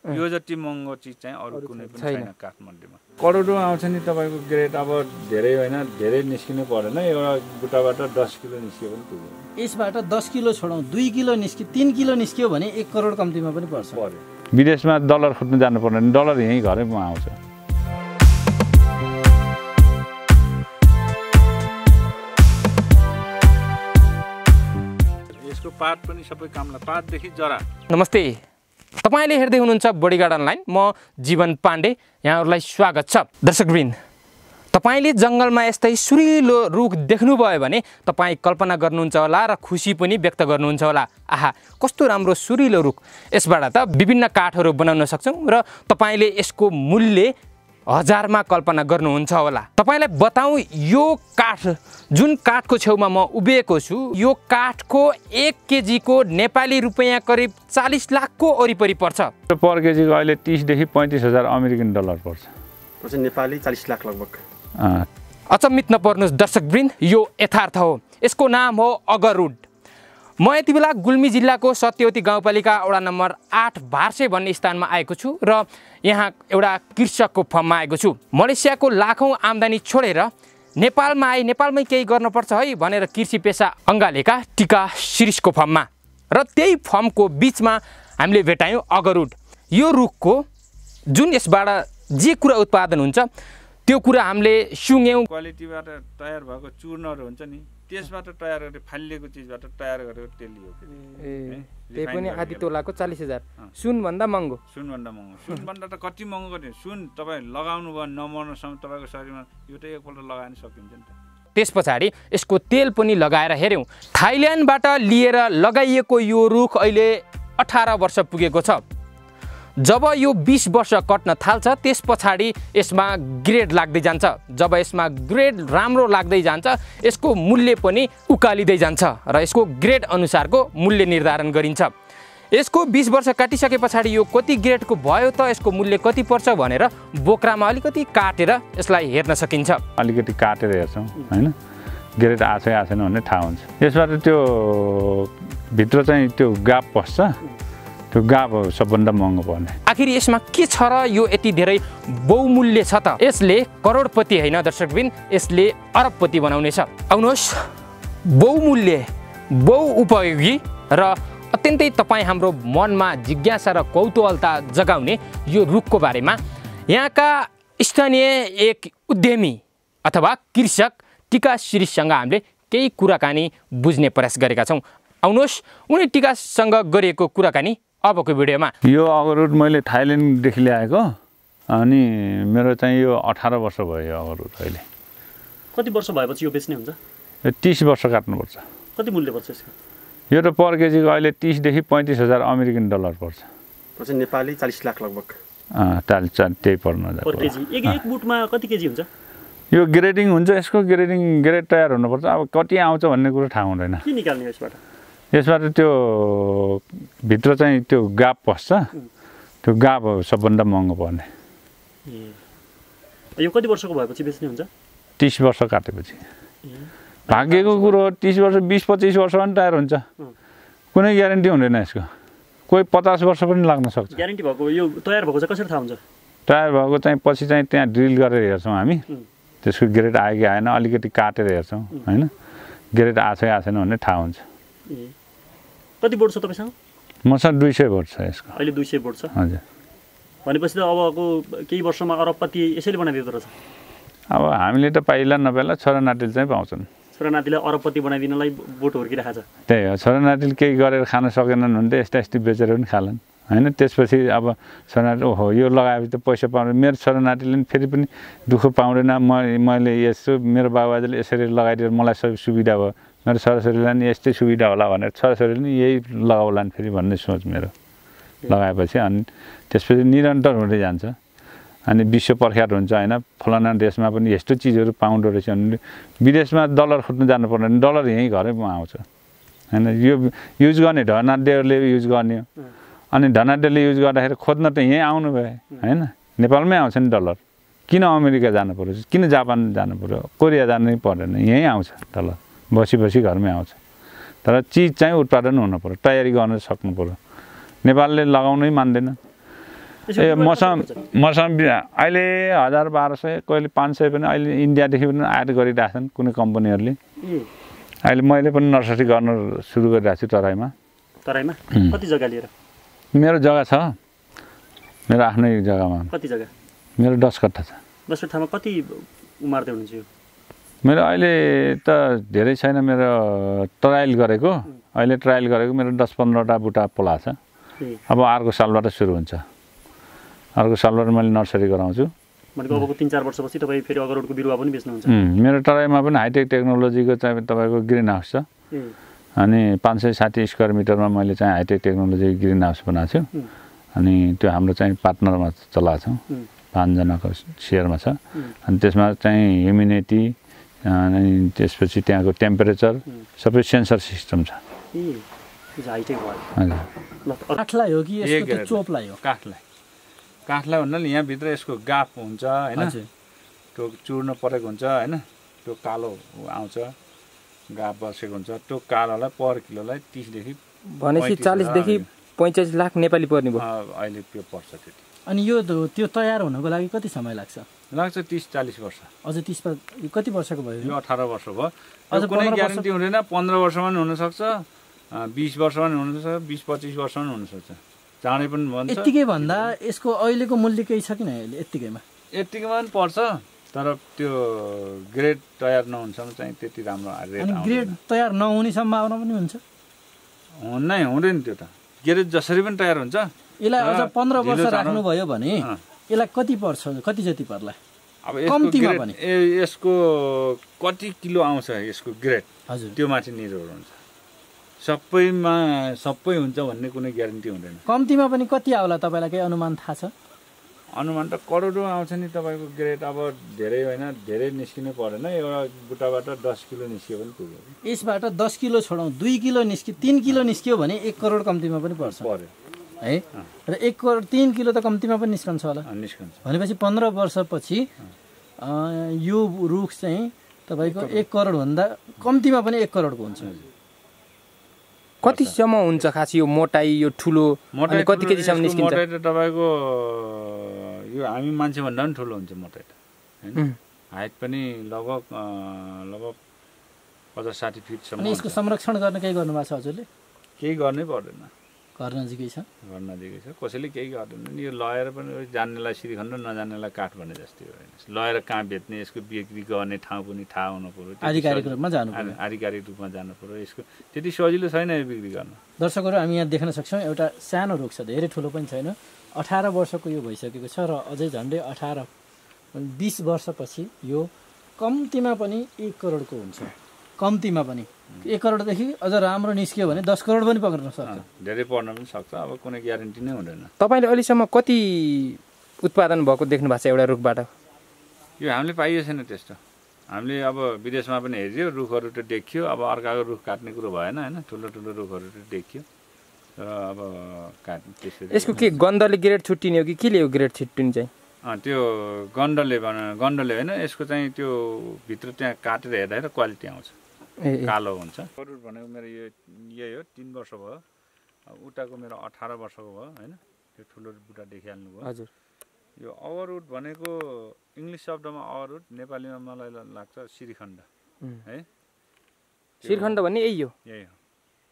यो जति महँगो चिज चाहिँ अरु कुनै पनि छैन काठमाडौँमा। करोडौँ आउँछ नि तपाईको ग्रेड। अब धेरै होइन, धेरै निस्किनु पर्दैन। एउटा बुट्टाबाट 10 किलो निस्कियो पनि पुग्दैन। यसबाट 10 किलो छोडौँ 2 किलो निस्क्यो 3 किलो निस्क्यो भने 1 करोड कम्तीमा पनि पर्छ। विदेशमा डलर खोज्नु जानु पर्दैन, डलर यहीँ घरैमा आउँछ। यसको पात पनि सबै कामला, पातदेखि जरा। नमस्ते, तपाईले हेर्दै हुनुहुन्छ बडीगार्ड अनलाइन। म जीवन पाण्डे, यहाँहरूलाई स्वागत छ। दर्शकवृन्द, तपाईले जंगलमा यस्तै सुरिलो रुख देख्नुभयो भने तपाई कल्पना गर्नुहुन्छ होला र खुसी पनि व्यक्त गर्नुहुन्छ होला। आहा, कस्तो राम्रो सुरिलो रुख। यसबाट त विभिन्न काठहरू बनाउन सक्छौं र तपाईले यसको मूल्य हजारमा कल्पना गर्नुहुन्छ होला। तपाईलाई बताऊं, यो काठ जुन काठको छेउमा म उभिएको छु, यो काठको 1 केजीको नेपाली रुपैयाँ करिब 40 लाखको वरिपरि पर्छ। पर केजीको अहिले 30 देखि 35 हजार अमेरिकन डलर पर्छ। नेपाली 40 लाख लगभग। अचम्मित नपर्नुहोस् दर्शकवृन्द, यो यथार्थ हो। यसको नाम हो अगरुड। म यति बेला गुल्मी जिल्लाको सत्यवती गाउँपालिका वडा नम्बर 8 भार्से भन्ने स्थानमा आएको छु र यहाँ एउटा कृषकको फर्ममा आएको छु। मलेसियाको लाखौं आम्दानी छोडेर नेपालमा आए, नेपालमै केही गर्नुपर्छ है भनेर कृषि पेसा अँगालेका टिका शिरीषको फर्ममा। र त्यही फर्मको बीचमा हामीले भेटायौं अगरुड। यो रुखको जुन यसबाट जे कुरा उत्पादन हुन्छ त्यो कुरा हामीले सुँग्यौं। क्वालिटीबाट तयार भएको चूर्णहरू हुन्छ नि, त्यसबाट तयार गरेर फालिएको चिजबाट तयार गरेको तेल हो। त्यही पनि आधी तोलाको 40,000। सुन भन्दा महँगो। सुनभन्दा महँगो। सुनभन्दा त कति महँगो गर्ने। सुन तपाईँ लगाउनु भयो नमर्नसम्म तपाईँको शरीरमा यो त एकपल्ट लगाएर सकिन्छ नि त। त्यस पछाडि यसको तेल पनि लगाएर हेऱ्यौँ। थाइल्यान्डबाट लिएर लगाइएको यो रुख अहिले 18 वर्ष पुगेको छ। जब यो 20 वर्ष कट्न थाल्छ त्यस पछाडि यसमा ग्रेड लाग्दै जान्छ। जब यसमा ग्रेड राम्रो लाग्दै जान्छ यसको मूल्य पनि उकालिँदै जान्छ र यसको ग्रेड अनुसारको मूल्य निर्धारण गरिन्छ। यसको 20 वर्ष काटिसके पछाडि यो कति ग्रेडको भयो त यसको मूल्य कति पर्छ भनेर बोक्रामा अलिकति काटेर यसलाई हेर्न सकिन्छ। अलिकति काटेर हेर्छौँ हैन, ग्रेड आछ आछैन भन्ने थाहा हुन्छ। यसबाट त्यो भित्र चाहिँ त्यो गाप पस्छ, त्यो गाप सबभन्दा महँगो पर्ने। आखिर यसमा के छ र यो यति धेरै बहुमूल्य छ त? यसले करोडपति होइन दर्शकवृन्द, यसले अरबपति बनाउनेछ। आउनुहोस्, बहुमूल्य, बहुउपयोगी र अत्यन्तै तपाईँ हाम्रो मनमा जिज्ञासा र कौतूहलता जगाउने यो रुखको बारेमा यहाँका स्थानीय एक उद्यमी अथवा कृषक टिका शिरीषसँग हामीले केही कुराकानी बुझ्ने प्रयास गरेका छौँ। आउनुहोस्, उनी टिकासँग गरिएको कुराकानी अबको भिडियोमा। यो अगरुड मैले थाइल्यान्डदेखि ल्याएको, अनि मेरो चाहिँ यो 18 वर्ष भयो यो अगरुड। अहिले कति वर्ष भएपछि यो बेच्ने हुन्छ? 30 वर्ष काट्नुपर्छ। कति मूल्य पर्छ यसको? यो त पर केजीको अहिले 30 देखि 35 हजार अमेरिकन डलर पर्छ। नेपाली 40 लाख लगभग। त्यही पर्न पर केजी। एक बुटमा कति केजी हुन्छ? यो ग्रेडिङ हुन्छ, यसको ग्रेड तयार हुनुपर्छ। अब कति आउँछ भन्ने कुरो थाहा हुँदैन। के निकाल्ने यसबाट? यसबाट त्यो भित्र चाहिँ त्यो गाप पस्छ, त्यो गाप सबभन्दा महँगो पर्ने। यो कति वर्षको भएपछि बेच्ने हुन्छ? 30 वर्ष काटेपछि। भाग्यको कुरो हो, 30 वर्ष 20-25 वर्षमा पनि तयार हुन्छ। कुनै ग्यारेन्टी हुँदैन यसको। कोही 50 वर्ष पनि लाग्न सक्छ। ग्यारेन्टी भएको यो तयार भएको चाहिँ कसरी थाहा हुन्छ? तयार भएको चाहिँ पछि चाहिँ त्यहाँ ड्रिल गरेर हेर्छौँ हामी, त्यसको ग्रेड आयो कि आएन, अलिकति काटेर हेर्छौँ होइन, ग्रेड आछ कि आछैन भन्ने थाहा हुन्छ। कति बोट छ तपाईँसँग? मसँग 200 बोट छ यसको। अहिले 200 बोट छ? हजुर। भनेपछि त अबको केही वर्षमा अरबपति यसैले बनाइदिँदो रहेछ। अब हामीले त पाइला नपाइला छोरानातिले चाहिँ पाउँछन्। छोरानातिलाई अरबपति बनाइदिनलाई बोट हुर्किरहेको छ। त्यही हो, छोरानातिले केही गरेर खान सकेनन् भने त यस्ता बेचेर पनि खालान् होइन। त्यसपछि अब छोरानाति ओहो यो लगाएपछि त पैसा पाउँदैन, मेरो छोरानातिले पनि फेरि पनि दुःख पाउँदैन, मैले यसो मेरो बाबुआजूले यसरी लगाइदिएर मलाई सबै सुविधा भयो, मेरो छोराछोरीलाई नि यस्तै सुविधा होला भनेर छोराछोरीले नि यही लगाउलान् फेरि भन्ने सोच मेरो लगाएपछि। अनि त्यसपछि निरन्तर हुँदै जान्छ। अनि विश्व प्रख्यात हुन्छ होइन, फलाना देशमा पनि यस्तो चिजहरू पाउँदो रहेछ भने विदेशमा डलर खोज्नु जानु पर्दैन, डलर यहीँ घरैमा आउँछ होइन। यो युज गर्ने धनाढ्यहरूले युज गर्ने हो, अनि धनाढ्यले युज गर्दाखेरि खोज्न त यहीँ आउनु भयो होइन। नेपालमै आउँछ नि डलर। किन अमेरिका जानु पर्यो, किन जापान जानु पर्यो, कोरिया जानै पर्दैन, यहीँ आउँछ डलर। बसी घरमै आउँछ। तर चिज चाहिँ उत्पादन हुनु पर्यो, तयारी गर्न सक्नु पर्यो। नेपालले लगाउनै मान्दैन। मसँग अहिले 1000-1200 कहिले 500 पनि अहिले इन्डियादेखि पनि आयात गरिरहेछन् कुनै कम्पनीहरूले। अहिले मैले पनि नर्सरी गर्न सुरु गरिरहेको छु तराईमा। कति जग्गा लिएर? मेरो जग्गा छ, मेरो आफ्नै जग्गामा। कति जग्गा? मेरो 10 कट्ठा छ। 10 कट्ठामा कति उमार्दै हुनुहुन्छ यो? मेरो अहिले त धेरै छैन, मेरो ट्रायल गरेको मेरो 10-15वटा बुटा पोला छ। अब अर्को सालबाट सुरु हुन्छ, अर्को सालबाट मैले नर्सरी गराउँछु। भनेको अबको 3-4 वर्षपछि तपाईँ फेरि अगरवटको बिरुवा पनि बेच्नुहुन्छ? मेरो तराईमा पनि हाइटेक टेक्नोलोजीको चाहिँ तपाईँको ग्रिन हाउस छ, अनि 560 स्क्वायर मिटरमा मैले चाहिँ हाइटेक टेक्नोलोजीको ग्रिन हाउस बनाएको छु। अनि त्यो हाम्रो चाहिँ पार्टनरमा चलाएको छौँ, 5 जनाको सेयरमा छ। अनि त्यसमा चाहिँ ह्युमिडिटी अनि त्यसपछि त्यहाँको टेम्परेचर सबै सेन्सर सिस्टम छ। काठलाई हो कि यसको चोपलाई हो? काठलाई भन्नाले यहाँभित्र यसको गाफ हुन्छ होइन, त्यो चुर्न परेको हुन्छ होइन, त्यो कालो आउँछ, गाफ बसेको हुन्छ। त्यो कालोलाई पर किलोलाई 30 देखि भनेपछि 40 देखि 45 लाख नेपाली पर्ने भयो अहिले त्यो पर्छ त्यति। अनि यो त्यो तयार हुनको लागि कति समय लाग्छ? 30-40 वर्ष। अझ 30 कति वर्षको भयो यो? 18 वर्ष भयो। अझ कुनै ग्यारेन्टी हुँदैन। 15 वर्षमा पनि हुनसक्छ, 20 वर्षमा पनि हुनसक्छ, 20-25 वर्षमा पनि हुनसक्छ, चाँडै पनि भन्छ। यत्तिकै भन्दा यसको अहिलेको मूल्य केही छ कि न? यत्तिकैमा पनि पर्छ, तर त्यो ग्रेड तयार नहुनसम्म चाहिँ त्यति राम्रो रेट। अनि ग्रेड तयार नहुने सम्भावना पनि हुन्छ? हुँदैन, त्यो त ग्रेड जसरी पनि तयार हुन्छ। यसलाई अझ 15 वर्ष राख्नुभयो भने यसलाई कति पर्छ, कति जति पर्ला? अब कम्तीमा पनि यसको कति किलो आउँछ यसको ग्रेड, हजुर, त्यो माथि निर्भर हुन्छ। सबैमा सबै हुन्छ भन्ने कुनै ग्यारेन्टी हुँदैन। कम्तीमा पनि कति आउला तपाईँलाई केही अनुमान थाहा छ? अनुमान त करोडौँ आउँछ नि तपाईँको ग्रेड। अब धेरै होइन, धेरै निस्किनै परेन, एउटा बुट्टाबाट 10 किलो निस्कियो भने पुग्यो। यसबाट 10 किलो छोडौँ, 2 किलो निस्क्यो, 3 किलो निस्क्यो भने 1 करोड कम्तीमा पनि पर्छ है। र 1 करोड 3 किलो त कम्तीमा पनि निस्कन्छ होला। भनेपछि 15 वर्षपछि यो रुख चाहिँ तपाईँको 1 करोडभन्दा कम्तीमा पनि 1 करोडको हुन्छ। कतिसम्म हुन्छ खास यो मोटाइ, यो ठुलो कति केजीसम्म निस्किन्छ? मोटाइ त तपाईँको यो हामी मान्छेभन्दा पनि ठुलो हुन्छ मोटाइ त होइन। हाइट पनि लगभग 50-60 फिटसम्म। अनि यसको संरक्षण गर्न केही गर्नुभएको छ हजुरले? केही गर्नै पर्दैन, घर नजिकै छ। कसैले केही गर्दैन। यो लगाएर पनि जान्नेलाई श्रीखण्ड, नजान्नेलाई काठ भने जस्तै हो। लगाएर कहाँ बेच्ने, यसको बिक्री गर्ने ठाउँ पनि थाहा हुनु पर्यो, आधिकारिक रूपमा जानु पर्यो, आधिकारिक रूपमा जानु पर्यो। यसको त्यति सजिलो छैन यो बिक्री गर्न। दर्शकहरू, हामी यहाँ देख्न सक्छौँ एउटा सानो रुख छ, धेरै ठुलो पनि छैन, 18 वर्षको यो भइसकेको छ, र अझै झन्डै 18-20 वर्षपछि यो कम्तीमा पनि 1 करोडको हुन्छ। कम्तीमा पनि 1 करोडदेखि अझ राम्रो निस्क्यो भने 10 करोड पनि पक्रिन सक्छ, धेरै पर्न पनि सक्छ। अब कुनै ग्यारेन्टी नै हुँदैन। तपाईँले अहिलेसम्म कति उत्पादन भएको देख्नु भएको छ एउटा रुखबाट? यो हामीले पाइएको छैन त्यस्तो। हामीले अब विदेशमा पनि हेऱ्यो, रुखहरू त देखियो, अब अर्काको रुख काट्ने कुरो भएन होइन। ठुलो ठुलो रुखहरू त देखियो, तर अब काट्ने त्यसरी। यसको के गन्धले ग्रेड छुट्टिने हो कि के हो ग्रेड छुट्टिने चाहिँ? त्यो गन्धले होइन, यसको चाहिँ त्यो भित्र त्यहाँ काटेर हेर्दाखेरि क्वालिटी आउँछ, कालो हुन्छ। अरूट भनेको मेरो यही हो, 3 वर्ष भयो। उताको मेरो 18 वर्षको भयो होइन। त्यो ठुलो बुट्टा देखिहाल्नु भयो। हजुर। यो अवरुट भनेको इङ्ग्लिस शब्दमा अवरुट, नेपालीमा मलाई लाग्छ श्रीखण्ड है। श्रीखण्ड भन्ने यही हो? यही हो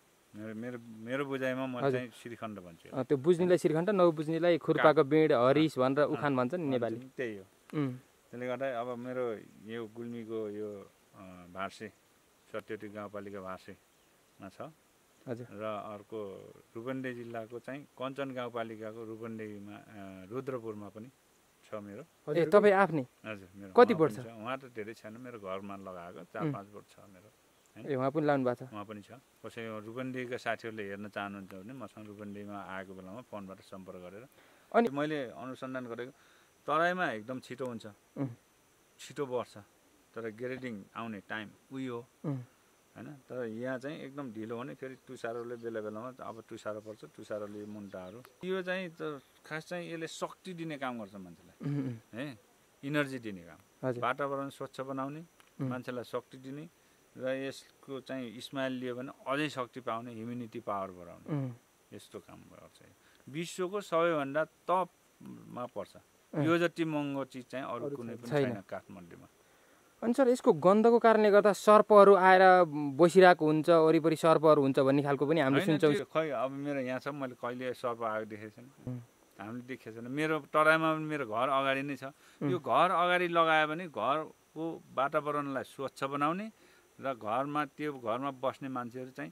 मेरो बुझाइमा। म चाहिँ श्रीखण्ड भन्छु। त्यो बुझ्नेलाई श्रीखण्ड, नबुझ्नेलाई खुर्पाको बिँड, हरिस भनेर उखान भन्छ नि नेपाली। त्यही हो। त्यसले गर्दा अब मेरो यो गुल्मीको यो भार्से, सत्यवती गाउँपालिका भार्सेमा छ। हजुर। र अर्को रूपन्देही जिल्लाको चाहिँ कञ्चन गाउँपालिकाको रूपन्देहीमा, रुद्रपुरमा पनि छ मेरो। तपाईँ आफ्नै? हजुर, मेरो। कति बोट छ? उहाँ त धेरै छैन, मेरो घरमा लगाएको 4-5 बोट छ मेरो। उहाँ पनि लाउनु भएको छ? उहाँ पनि छ। कसै रूपन्देहीका साथीहरूले हेर्न चाहनुहुन्छ भने मसँग रूपन्देहीमा आएको बेलामा फोनबाट सम्पर्क गरेर। अनि मैले अनुसन्धान गरेको तराईमा एकदम छिटो हुन्छ, छिटो बढ्छ, तर ग्रेडिङ आउने टाइम उही हो होइन। तर यहाँ चाहिँ एकदम ढिलो हुने, फेरि तुसारोले बेला बेलामा अब तुसारो पर्छ, तुसारोले मुन्टाहरू। यो चाहिँ खास चाहिँ यसले शक्ति दिने काम गर्छ मान्छेलाई है, इनर्जी दिने काम। वातावरण स्वच्छ बनाउने, मान्छेलाई शक्ति दिने, र यसको चाहिँ स्माइल लियो भने अझै शक्ति पाउने, इम्युनिटी पावर बढाउने, यस्तो काम गर्छ। विश्वको सबैभन्दा टप मा पर्छ। यो जति महँगो चिज चाहिँ अरू कुनै पनि छैन काठमाडौँमा। अनि सर यसको गन्धको कारणले गर्दा सर्पहरू आएर बसिरहेको हुन्छ, वरिपरि सर्पहरू हुन्छ भन्ने खालको पनि हामीले सुन्छौँ। खै अब मेरो यहाँ छ, मैले कहिले सर्प आएको देखेको छैन, हामीले देखेको छैन। मेरो टराईमा पनि मेरो घर अगाडि नै छ। यो घर अगाडि लगायो भने घरको वातावरणलाई स्वच्छ बनाउने र घरमा बस्ने मान्छेहरू चाहिँ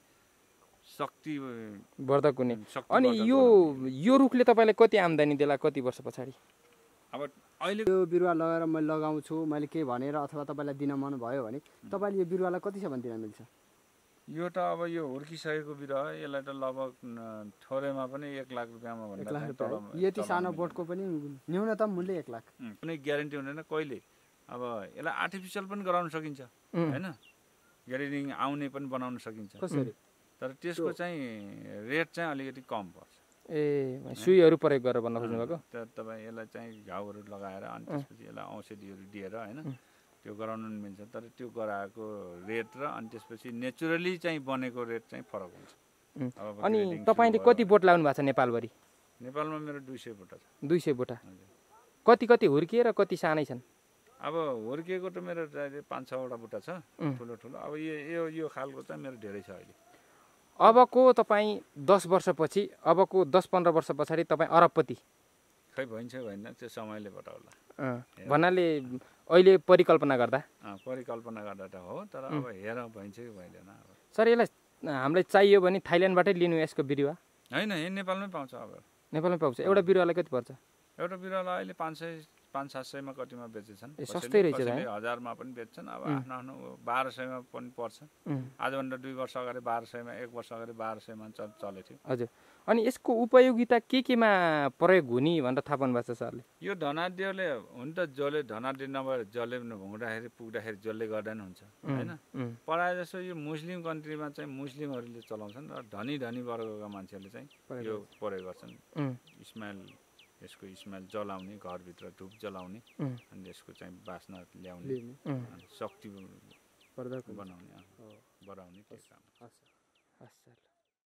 शक्तिवर्धक हुने। अनि यो रुखले तपाईँलाई कति आम्दानी देला कति वर्ष पछाडि? अब अहिले यो बिरुवा लगाएर मैले लगाउँछु, मैले केही भनेर अथवा तपाईँलाई दिन मन भयो भने तपाईँले यो बिरुवालाई कतिसम्म दिन मिल्छ? यो त अब यो हुर्किसकेको बिरुवा यसलाई त लगभग थोरैमा पनि 1 लाख रुपियाँमा भन्दा यति सानो बोटको पनि न्यूनतम मूल्य 1 लाख। कुनै ग्यारेन्टी हुँदैन कहिले। अब यसलाई आर्टिफिसियल पनि गराउन सकिन्छ हैन, ग्यारेन्टी आउने पनि बनाउन सकिन्छ। कसरी? तर त्यसको चाहिँ रेट चाहिँ अलिकति कम पर्छ। सुईहरू प्रयोग गरेर भन्न खोज्नु भएको? तपाईँ यसलाई चाहिँ घाउहरू लगाएर अनि त्यसपछि यसलाई औषधिहरू दिएर होइन त्यो गराउनु पनि मिल्छ। तर त्यो गराएको रेट र अनि त्यसपछि नेचुरली चाहिँ बनेको रेट चाहिँ फरक हुन्छ। अनि तपाईँले कति बोट लाउनु भएको छ नेपालभरि? नेपालमा मेरो 200 बोटा छ। 200 बोटा। कति हुर्किए र कति सानै छन्? अब हुर्किएको त मेरो 5-6 वटा बोटा छ ठुलो ठुलो। अब यो खालको चाहिँ मेरो धेरै छ अहिले। अबको तपाईँ 10 वर्षपछि, अबको 10-15 वर्ष पछाडि तपाईँ अरबपति खै भइन्छ भएन त्यो समयले बताउला भन्नाले अहिले परिकल्पना गर्दा त हो। तर अब हेर भइन्छ कि भइँदैन। सर यसलाई हामीलाई चाहियो भने थाइल्यान्डबाटै लिनु यसको बिरुवा? होइन नेपालमै पाउँछ। अब नेपालमै पाउँछ। एउटा बिरुवालाई कति पर्छ? एउटा बिरुवालाई अहिले 500-700मा कतिमा बेचेछन्। सस्तै रहेछ। 1000मा पनि बेच्छन्। अब आफ्नो 1200मा पनि पर्छ। आजभन्दा 2 वर्ष अगाडि 1200मा, 1 वर्ष अगाडि 1200मा चलेको थियो। हजुर। अनि यसको उपयोगिता केमा प्रयोग हुने भनेर थाहा पाउनु भएको छ सरले? यो धनाढ्यले हुन त जसले धनाढ्य नभएर जसले हुँदाखेरि पुग्दाखेरि जसले गर्दा नि हुन्छ होइन। प्रायः जसो यो मुस्लिम कन्ट्रीमा चाहिँ मुस्लिमहरूले चलाउँछन् र धनी वर्गका मान्छेहरूले चाहिँ यो प्रयोग गर्छन्। यसको स्मेल जलाउने, घरभित्र धुप जलाउने अनि यसको चाहिँ बास्ना ल्याउने, शक्ति बनाउने, बढाउने त्यो काम।